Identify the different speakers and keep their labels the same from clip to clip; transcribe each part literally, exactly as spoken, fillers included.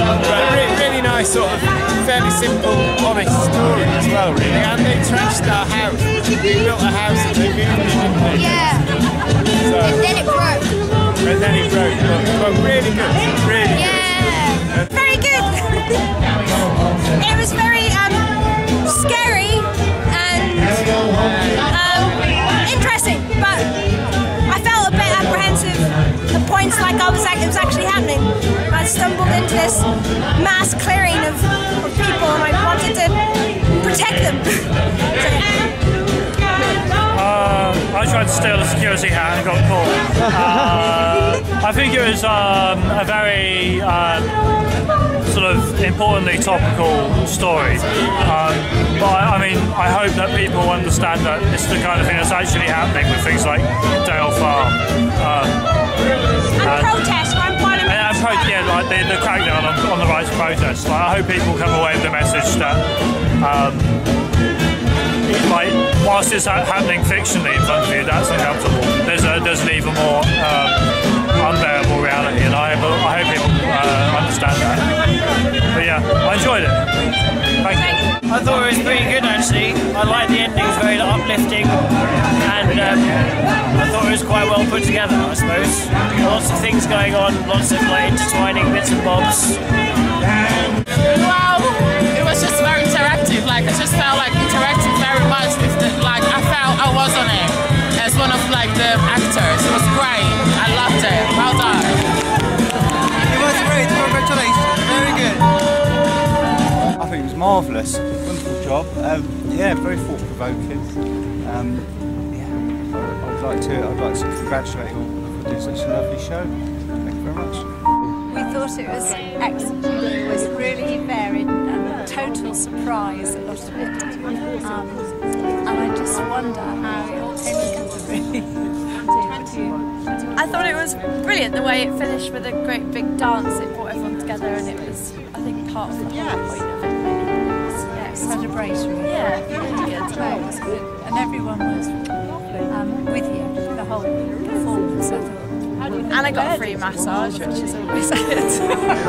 Speaker 1: But really, really nice, sort of fairly simple, honest story as well, really. And they trashed our house. We built a house and they moved it, didn't they?
Speaker 2: Yeah.
Speaker 1: So,
Speaker 2: and then it broke.
Speaker 1: And then it broke. But, but really good. Really
Speaker 2: yeah.
Speaker 1: good.
Speaker 2: Very good. It was very um, scary and um, interesting, but I felt a bit apprehensive at points, like I was it was actually happening. I stumbled into this mass clearing of, of people and I wanted to protect them. So,
Speaker 3: uh, I tried to steal a security hat and got caught. Uh, I think it was um, a very uh, sort of importantly topical story. Um, but I, I mean, I hope that people understand that it's the kind of thing that's actually happening with things like Dale Farm. Um,
Speaker 2: and, and protest, and parliament.
Speaker 3: And, and pro yeah, like the, the crackdown on, on the right to protest. Like, I hope people come away with the message that, um, like, whilst it's ha happening fictionally in front of you, that's uncomfortable. There's a there's an even more um, unbearable reality, and I hope, I hope people uh, understand that. But yeah, I enjoyed it. Thank you.
Speaker 4: I thought it was pretty good actually. I liked the ending, it was very uplifting, and um, I thought it was quite well put together, I suppose. Lots of things going on, lots of like intertwining bits and bobs.
Speaker 5: Well, it was just very interactive. Like I just felt like interacting very much with the, like I felt I was on it as one of like the actors. It was great. I loved it. Well done.
Speaker 6: It was great. Congratulations. Very good. I think it was marvellous. Wonderful job. Um, yeah, very thought-provoking. Um, yeah, I, I'd like to. I'd like to congratulate you all for doing such a lovely show. Thank you very much.
Speaker 7: We thought it was excellent. It was really varied and a total surprise, a lot of it. Um, and I just wonder how it all came together, really.
Speaker 8: I thought it was brilliant the way it finished with a great big dance. It brought everyone together, and it was, I think, part of the whole
Speaker 7: yes.
Speaker 8: point of it. Really. It was,
Speaker 7: yeah, it was celebratory.
Speaker 8: Yeah, really good.
Speaker 7: No, it was good. And everyone was um, with you the whole performance, I thought.
Speaker 8: And I got a free massage, which is always good.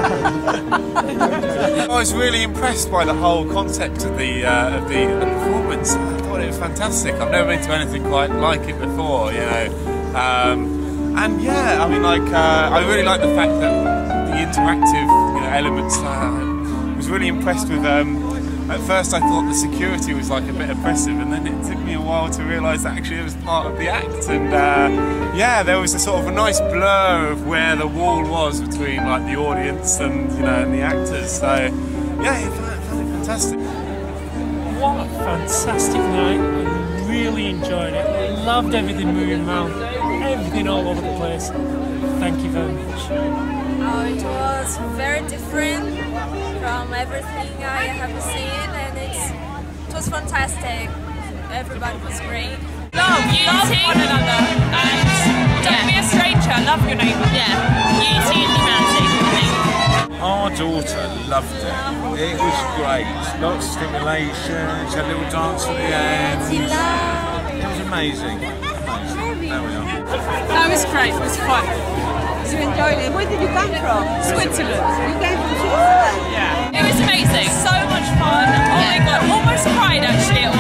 Speaker 1: I was really impressed by the whole concept of the uh, of the, the performance. I thought it was fantastic. I've never been to anything quite like it before, you know. Um, and yeah, I mean, like uh, I really like the fact that the interactive you know, elements. Uh, I was really impressed with. Um, At first I thought the security was like a bit oppressive, and then it took me a while to realise that actually it was part of the act, and uh, yeah, there was a sort of a nice blur of where the wall was between like the audience and you know and the actors. So yeah, I found, found it fantastic.
Speaker 9: What a fantastic night! I really enjoyed it. I loved everything moving around, everything all over the place. Thank you very much.
Speaker 10: Oh, it was very different from everything I have seen, and it's, it was fantastic. Everybody was great.
Speaker 5: Love, unity, love one another, and don't yeah. be a stranger. Love your neighbour. Yeah, unity and humanity. I think.
Speaker 11: Our daughter loved it. It was great. Lots of stimulation. She had a little dance at the end. It was amazing. Amazing. There we are.
Speaker 5: That was great. It was fun.
Speaker 12: You enjoyed it. Where did you come from?
Speaker 5: Switzerland.
Speaker 12: You came from Switzerland?
Speaker 5: Yeah. It was amazing. So much fun. Oh my god, almost cried actually.